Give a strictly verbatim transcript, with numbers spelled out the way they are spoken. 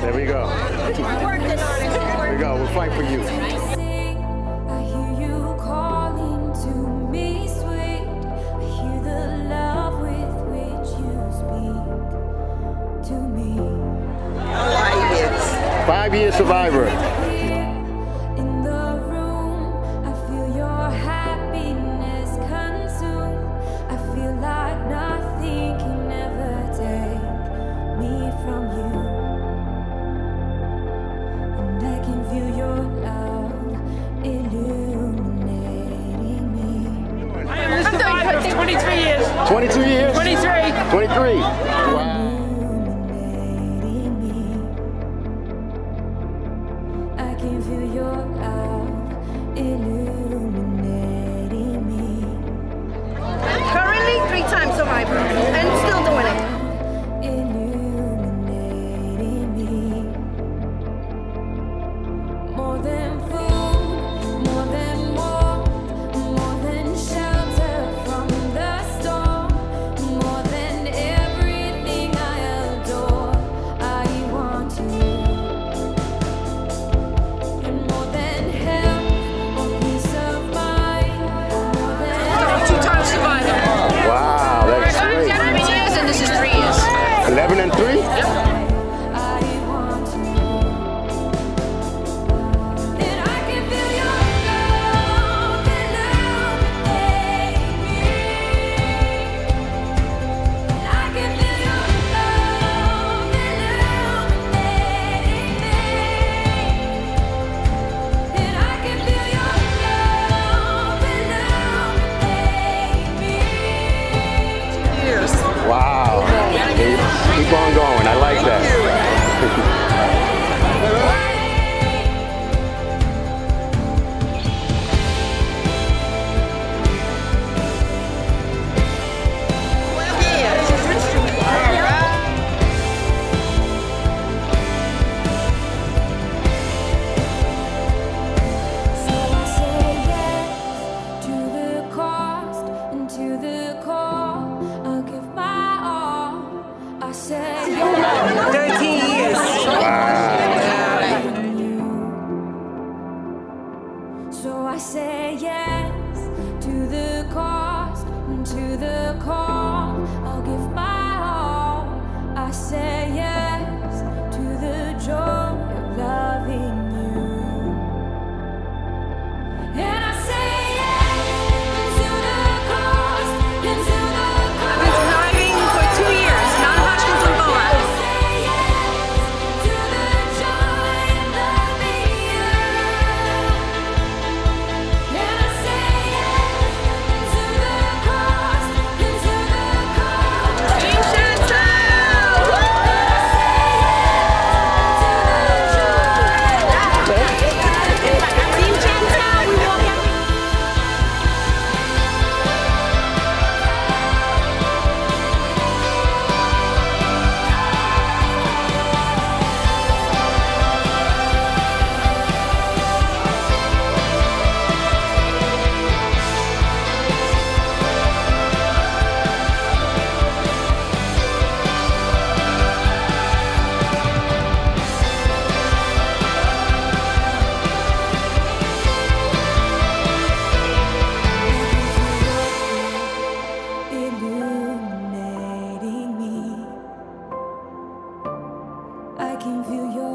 There we go. We're working on it. There we go. We'll fight for you. I hear you calling to me, sweet. I hear the love with which you speak to me. Five years. Five year survivor. In the room, I feel your happiness consume. I feel like nothing can ever take me from you. And I can feel your love illuminating me. I am the survivor of twenty-three years. twenty-two years? twenty-three. twenty-three. Wow. Illuminating me. I can feel your love illuminating me. Currently, three-time survivor, and still doing it. Illuminating me. More than food, more than warmth, more than shelter from the storm, more than everything I adore, I want you. And more than health or peace of mind, more than Two-time survivor. Wow, that's great. Seven years and this is three years. eleven and three? I want you. And I can feel your love illuminating me. And I can feel your love illuminating me. And I can feel your love illuminating me. Years. Wow. Keep on going. I like that. twelve years. So I say yes to the cost and to the call. I'll give my all. I say yes. thirteen years. to you. So I say yes to the cost and to the call. I'll give my all. I say yes to the joy of loving you. And I say yes to the cost and to the I've been surviving for two years. Non-Hodgkin's lymphoma. I say yes to the joy of loving you. And I say yes to the cost and to the call. Team Chantel! And I say yes to the joy. Team Chantel, we walk out. Illuminating me. I can feel your